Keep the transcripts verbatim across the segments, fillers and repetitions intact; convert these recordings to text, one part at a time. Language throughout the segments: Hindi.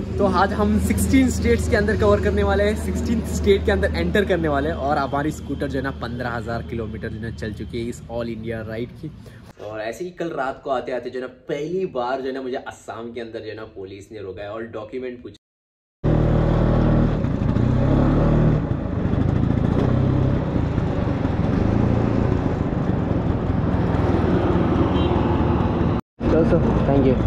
तो आज हम सोलह स्टेट्स के अंदर कवर करने वाले हैं, सोलह स्टेट के अंदर एंटर करने वाले हैं और हमारी स्कूटर जो है ना पंद्रह हज़ार किलोमीटर जो है चल चुकी है इस ऑल इंडिया राइड की। और ऐसे ही कल रात को आते आते जो है ना पहली बार जो है ना मुझे असम के अंदर जो है ना पुलिस ने रोका है और डॉक्यूमेंट पूछा। Thank you.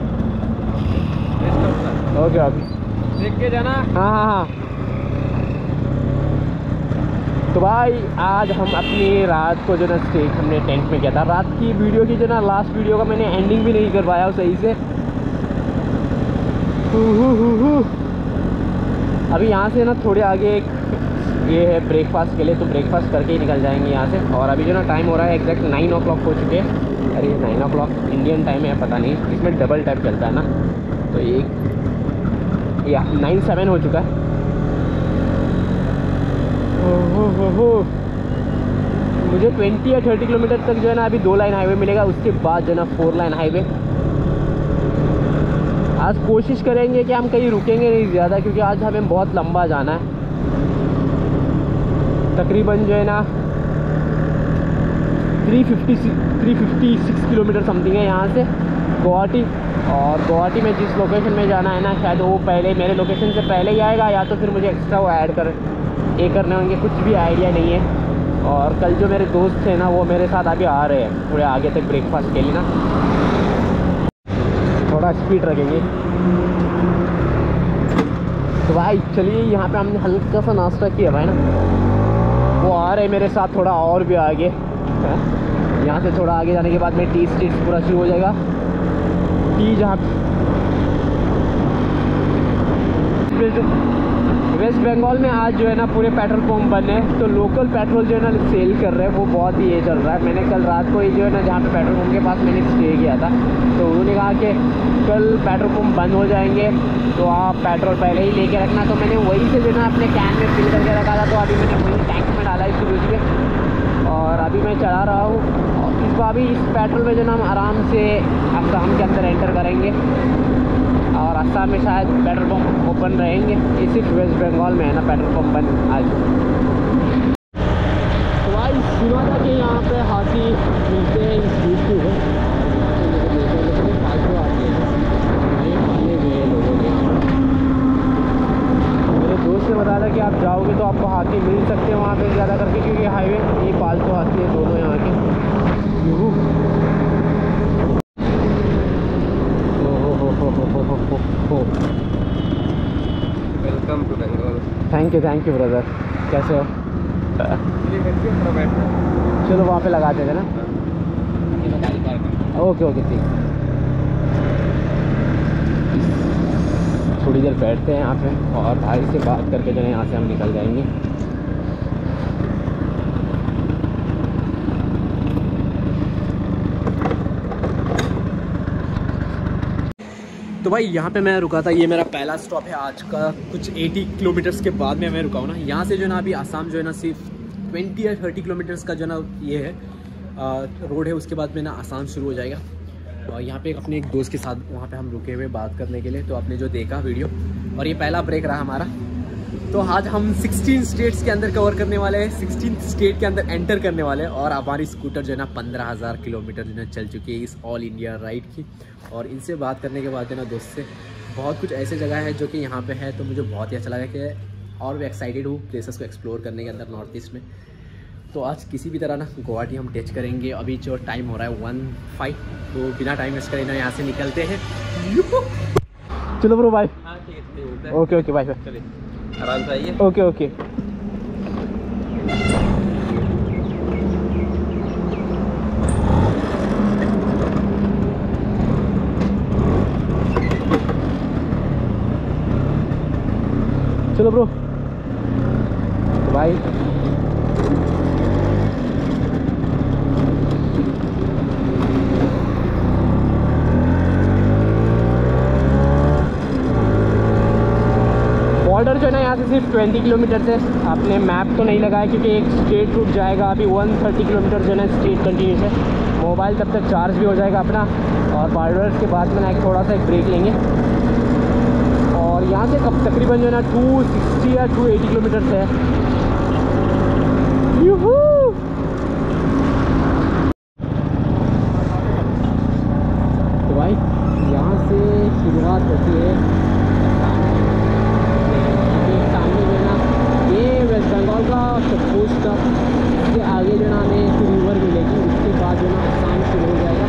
ओके ओके, देख के जाना। हाँ हाँ हाँ। तो भाई आज हम अपनी रात को जो ना स्टे हमने टेंट में किया था। रात की वीडियो की जो ना लास्ट वीडियो का मैंने एंडिंग भी नहीं कर पाया सही से। हु हु हु हु। अभी यहाँ से ना थोड़े आगे एक ये है ब्रेकफास्ट के लिए, तो ब्रेकफास्ट करके ही निकल जाएंगे यहाँ से। और अभी जो ना टाइम हो रहा है एग्जैक्ट नाइन ओ क्लॉक हो चुके हैं। अरे ये nine o'clock Indian time है, पता नहीं, इसमें डबल टाइप चलता है ना, तो एक या नाइन सेवन हो चुका है। हो हो हो हो। मुझे ट्वेंटी या थर्टी किलोमीटर तक जो है ना अभी दो लाइन हाईवे मिलेगा, उसके बाद जो है ना फोर लाइन हाईवे। आज कोशिश करेंगे कि हम कहीं रुकेंगे नहीं ज़्यादा, क्योंकि आज हमें बहुत लंबा जाना है। तकरीबन जो है ना three fifty three fifty six kilometre something है यहाँ से गुवाहाटी। और गुवाहाटी में जिस लोकेशन में जाना है ना, शायद वो पहले मेरे लोकेशन से पहले ही आएगा, या तो फिर मुझे एक्स्ट्रा वो ऐड कर ये करने होंगे, कुछ भी आइडिया नहीं है। और कल जो मेरे दोस्त थे ना वो मेरे साथ अभी आ रहे हैं थोड़े आगे तक ब्रेकफास्ट के लिए ना, थोड़ा स्पीड रखेंगे। तो भाई चलिए, यहाँ पे हमने हल्का सा नाश्ता किया भाई ना, वो आ रहे मेरे साथ थोड़ा और भी आगे। यहाँ से थोड़ा आगे जाने के बाद में टी स्ट्रीट पूरा शुरू हो जाएगा। टी जहाँ वेस्ट बंगाल में आज जो है ना पूरे पेट्रोल पंप बने हैं, तो लोकल पेट्रोल जो है ना सेल कर रहे हैं, वो बहुत ही ये चल रहा है। मैंने कल रात को ही जो है ना जहाँ पे पेट्रोल पंप के पास मैंने स्टे किया था, तो उन्होंने कहा कि कल पेट्रोल पंप बंद हो जाएंगे, तो आप पेट्रोल पहले ही लेके रखना। तो मैंने वहीं से जो है ना अपने कैन में फिल करके रखा था, तो अभी मैंने वही टैंक में डाला इस रोज में, और अभी मैं चला रहा हूँ। इस बार भी इस पेट्रोल में जो ना हम आराम से असम के अंदर एंटर करेंगे, और असम में शायद पेट्रोल पंप ओपन रहेंगे। ये सिर्फ वेस्ट बंगाल में है ना पेट्रोल पंप बंद आज। तो भाई सुना था कि यहाँ पे हाथी मिलते हैं इस रूट के, फालतू आते हैं, ये पाले गए लोगों ने। मेरे दोस्त ने बताया था कि आप जाओगे तो आपको हाथी मिल सकते हैं वहाँ पे ज़्यादा करके, क्योंकि हाईवे ये पालतू हाथी है दोनों यहाँ के। Welcome to Bengal. Thank you thank you brother, कैसे हो? चलो वहाँ पे लगाते थे ना। ओके ओके ठीक, थोड़ी देर बैठते हैं यहाँ पे और भाई से बात करके जो है यहाँ से हम निकल जाएंगे। तो भाई यहाँ पे मैं रुका था, ये मेरा पहला स्टॉप है आज का। कुछ अस्सी किलोमीटर्स के बाद में मैं रुका हूँ ना। यहाँ से जो ना अभी आसाम जो है ना सिर्फ बीस या तीस किलोमीटर्स का जो ना ये है रोड है, उसके बाद में ना आसाम शुरू हो जाएगा। और यहाँ पे अपने एक दोस्त के साथ वहाँ पे हम रुके हुए बात करने के लिए, तो आपने जो देखा वीडियो, और ये पहला ब्रेक रहा हमारा। तो आज हम सोलह स्टेट्स के अंदर कवर करने वाले हैं, सोलह स्टेट के अंदर एंटर करने वाले हैं और हमारी स्कूटर जो है ना पंद्रह हज़ार किलोमीटर जो है चल चुकी है इस ऑल इंडिया राइड की। और इनसे बात करने के बाद जो ना दोस्त से बहुत कुछ ऐसे जगह है जो कि यहाँ पे है, तो मुझे बहुत ही अच्छा लगा कि और भी एक्साइटेड हूँ प्लेसेस को एक्सप्लोर करने के अंदर नॉर्थ ईस्ट में। तो आज किसी भी तरह ना गुवाहाटी हम टच करेंगे। अभी जो टाइम हो रहा है वन फाइव, तो बिना टाइम वेस्ट करे ना यहाँ से निकलते हैं। चलो ब्रो बाय। हाँ ठीक है, ओके ओके बाय बाय, चलिए आराम से आइए। Okay okay. चलो ब्रो बाय। बॉर्डर जो है ना यहाँ से सिर्फ बीस किलोमीटर से, आपने मैप तो नहीं लगाया क्योंकि एक स्ट्रेट रूट जाएगा अभी एक सौ तीस किलोमीटर जो है ना स्ट्रेट कंटिन्यूस है। मोबाइल तब तक चार्ज भी हो जाएगा अपना, और बॉर्डर के बाद में ना एक थोड़ा सा एक ब्रेक लेंगे। और यहाँ यहाँ से कब तकरीबन जो है ना टू सिक्सटी या टू एटी किलोमीटर है। यूहू! तो भाई यहाँ से शुरुआत होती है सामने जो है ना ये वेस्ट बंगाल का सब पोस्ट का, इसके आगे जो है ना हमें एक रिवर मिलेगी, उसके बाद जो है ना आसाम शुरू हो जाएगा।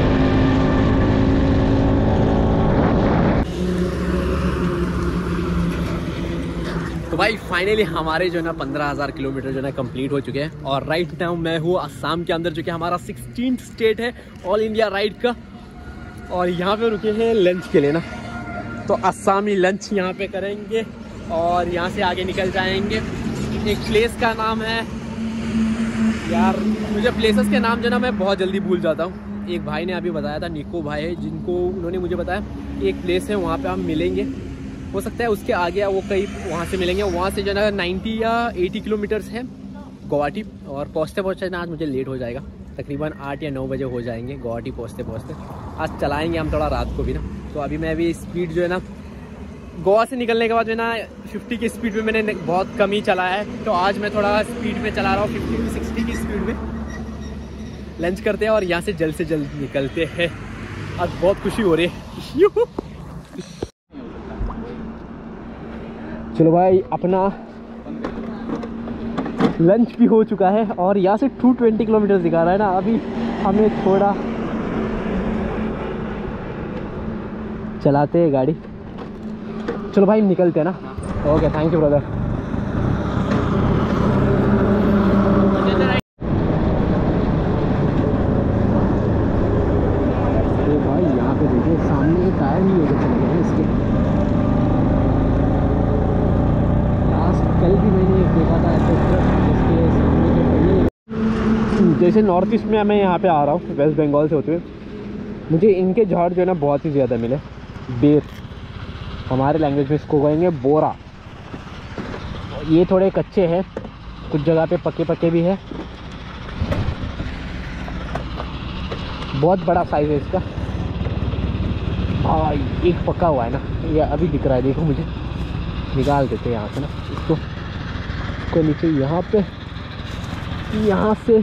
तो भाई फाइनली हमारे जो है ना पंद्रह हज़ार किलोमीटर जो है ना कंप्लीट हो चुके हैं और राइट नाउ मैं हूँ असम के अंदर, जो कि हमारा सिक्सटीन्थ स्टेट है ऑल इंडिया राइड का। और यहाँ पे रुके हैं लंच के लिए ना, तो असमी लंच यहाँ पे करेंगे और यहाँ से आगे निकल जाएंगे। एक प्लेस का नाम है यार, मुझे प्लेसेस के नाम जो ना मैं बहुत जल्दी भूल जाता हूँ। एक भाई ने अभी बताया था, निको भाई है, जिनको उन्होंने मुझे बताया एक प्लेस है वहाँ पे हम मिलेंगे। हो सकता है उसके आगे वो कहीं वहाँ से मिलेंगे। वहाँ से जो है ना नाइन्टी या एटी किलोमीटर्स है गुवाहाटी, और पहुँचते पहुँचते ना आज मुझे लेट हो जाएगा, तकरीबन आठ या नौ बजे हो जाएंगे गुवाहाटी पहुँचते पहुँचते। आज चलाएँगे हम थोड़ा रात को भी ना, तो अभी मैं अभी स्पीड जो है ना गोवा से निकलने के बाद जो है ना फिफ्टी की स्पीड में मैंने बहुत कम ही चलाया है, तो आज मैं थोड़ा स्पीड में चला रहा हूँ, फिफ्टी टू सिक्सटी की स्पीड में। लंच करते हैं और यहाँ से जल्द से जल्द निकलते हैं। आज बहुत खुशी हो रही है। चलो भाई, अपना लंच भी हो चुका है और यहाँ से टू ट्वेंटी किलोमीटर दिखा रहा है ना। अभी हमें थोड़ा चलाते हैं गाड़ी। चलो भाई निकलते हैं ना। Okay, thank you brother. तो भाई यहाँ पे देखिए सामने टायर नहीं होकर चले गए हैं इसके। लास्ट कल भी मैंने एक देखा था ऐसे इसके सामने जो पहले, जैसे नॉर्थ ईस्ट में मैं यहाँ पे आ रहा हूँ वेस्ट बंगाल से होते हुए, मुझे इनके झाड़ जो है ना बहुत ही ज़्यादा मिले। बेर, हमारे लैंग्वेज में इसको कहेंगे बोरा। ये थोड़े कच्चे हैं, कुछ जगह पे पके पके भी है। बहुत बड़ा साइज है इसका। हाँ, एक पका हुआ है ना, ये अभी दिख रहा है, देखो मुझे। निकाल देते हैं यहाँ से ना इसको, इसको नीचे यहाँ पे, यहाँ से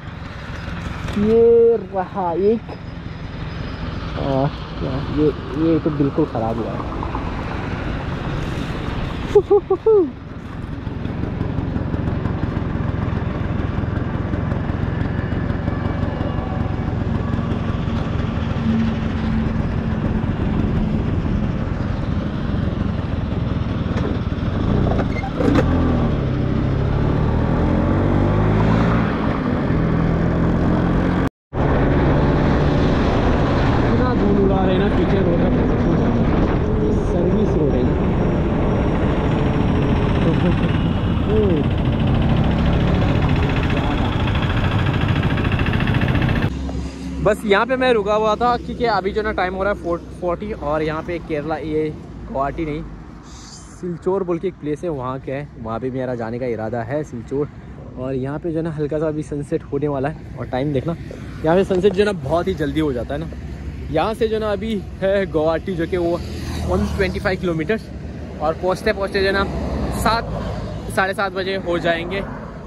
ये रहा एक। आ, ये ये तो बिल्कुल ख़राब हुआ है। इतना धूल उड़ा रहे ना पीछे रोड का, सर्विस रोड है ना। बस यहाँ पे मैं रुका हुआ था क्योंकि अभी जो ना टाइम हो रहा है फोर फोर्टी, और यहाँ पे केरला, ये गुवाहाटी नहीं सिलचोर बोल के एक प्लेस है, वहाँ क्या है, वहाँ पे मेरा जाने का इरादा है सिलचोर। और यहाँ पे जो ना हल्का सा अभी सनसेट होने वाला है, और टाइम देखना, यहाँ पे सनसेट जो ना बहुत ही जल्दी हो जाता है ना। यहाँ से जो ना अभी है गुवाहाटी, जो कि वो वन ट्वेंटी फाइव किलोमीटर, और पहुँचते पहुँचते जो ना सात साढ़े सात बजे हो जाएंगे।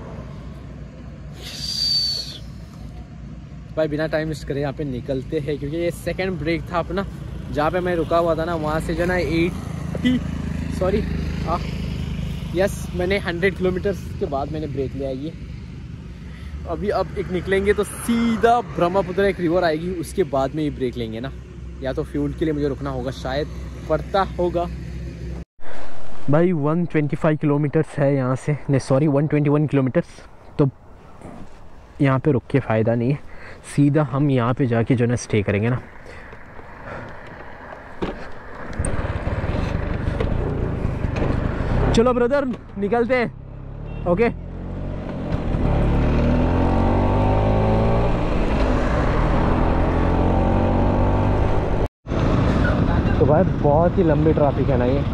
भाई बिना टाइम वेस्ट करे यहाँ पे निकलते हैं, क्योंकि ये सेकंड ब्रेक था अपना, जहाँ पे मैं रुका हुआ था ना, वहाँ से जो ना एटी सॉरी हाँ यस मैंने हंड्रेड किलोमीटर के बाद मैंने ब्रेक लिया। ये अभी अब एक निकलेंगे तो सीधा ब्रह्मपुत्र एक रिवर आएगी, उसके बाद में ही ब्रेक लेंगे ना, या तो फ्यूल के लिए मुझे रुकना होगा, शायद पड़ता होगा। भाई वन ट्वेंटी फाइव किलोमीटर्स है यहाँ से, नहीं sorry one twenty one kilometres. तो यहाँ पे रुक के फ़ायदा नहीं है, सीधा हम यहाँ पे जाके जो ना स्टे करेंगे ना। चलो ब्रदर निकलते हैं। ओके तो भाई बहुत ही लंबी ट्रैफिक है ना ये।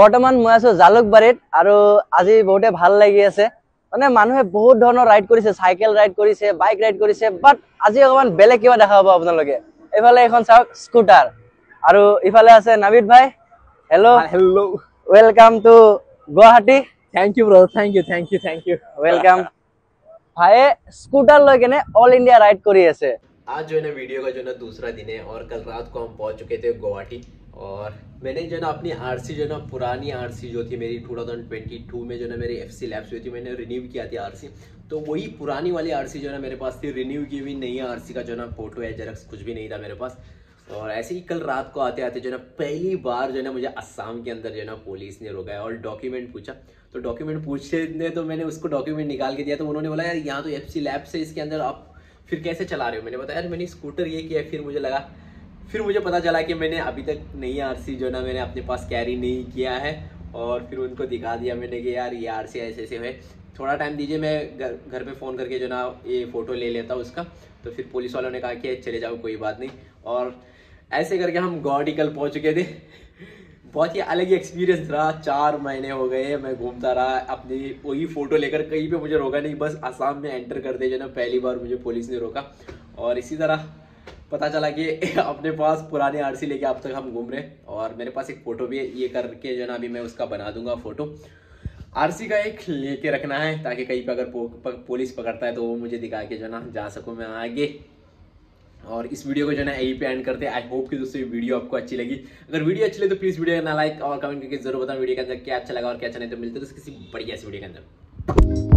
বৰ্তমান মই আছো জালুকবাৰীত আৰু আজি বহুতে ভাল লাগি আছে মানে মানুহে বহুত ধৰণৰ ৰাইড কৰিছে সাইকেল ৰাইড কৰিছে বাইক ৰাইড কৰিছে বাট আজি অকমান বেলেগ কিবা দেখা পাব আপোনালোকে এফালে এখন চাওক স্কুটাৰ আৰু ইফালে আছে নাবিদ ভাই hello' hello welcome to Guwahati thank you bro thank you thank you thank you welcome ভাইয়ে স্কুটাৰ লৈ কেনে অল ইণ্ডিয়া ৰাইড কৰি আছে आज जो है ना वीडियो का जो है ना दूसरा दिन है और कल रात को हम पहुंच चुके थे गुवाहाटी और मैंने जो है ना अपनी आरसी जो है ना पुरानी आरसी जो थी मेरी टू थाउजेंड ट्वेंटी टू में जो है ना मेरी एफसी लैब्स हुई थी मैंने रिन्यू किया थी आरसी तो वही पुरानी वाली आरसी जो है ना मेरे पास थी रिन्यू की हुई नई आरसी का जो है ना फोटो है जेरॉक्स कुछ भी नहीं था मेरे पास और ऐसे ही कल रात को आते आते जो है ना पहली बार जो है ना मुझे असम के अंदर जो है ना पुलिस ने रोका है और डॉक्यूमेंट पूछा तो डॉक्यूमेंट पूछने तो मैंने उसको डॉक्यूमेंट निकाल के दिया तो उन्होंने बोला यार यहाँ तो एफसी लैब्स है इसके अंदर आप फिर कैसे चला रहे हो मैंने बताया यार मैंने स्कूटर ये किया फिर मुझे लगा फिर मुझे पता चला कि मैंने अभी तक नई आरसी जो है ना मैंने अपने पास कैरी नहीं किया है और फिर उनको दिखा दिया मैंने कि यार ये आरसी ऐसे ऐसे है थोड़ा टाइम दीजिए मैं घर घर पे फ़ोन करके जो ना ये फ़ोटो ले लेता हूँ उसका तो फिर पुलिस वालों ने कहा कि चले जाओ कोई बात नहीं और ऐसे करके हम गुवाहाटी कल पहुँच चुके थे बहुत ही अलग ही एक्सपीरियंस रहा चार महीने हो गए मैं घूमता रहा अपनी वही फ़ोटो लेकर कहीं पे मुझे रोका नहीं बस असम में एंटर करते जो ना पहली बार मुझे पुलिस ने रोका और इसी तरह पता चला कि अपने पास पुरानी आरसी लेके अब तक हम घूम रहे और मेरे पास एक फ़ोटो भी है ये करके जो ना अभी मैं उसका बना दूंगा फ़ोटो आरसी का एक लेके रखना है ताकि कहीं पर अगर पो, पुलिस पकड़ता है तो वो मुझे दिखा के जो ना जा सकूँ मैं आगे और इस वीडियो को जो है यहीं पे एंड करते हैं आई होप कि दोस्तों ये वीडियो आपको अच्छी लगी अगर वीडियो अच्छी लगी तो प्लीज़ वीडियो को ना लाइक और कमेंट करके जरूर बताओ वीडियो के अंदर क्या अच्छा लगा और क्या अच्छा नहीं तो मिलते हैं किसी बढ़िया सी वीडियो के अंदर।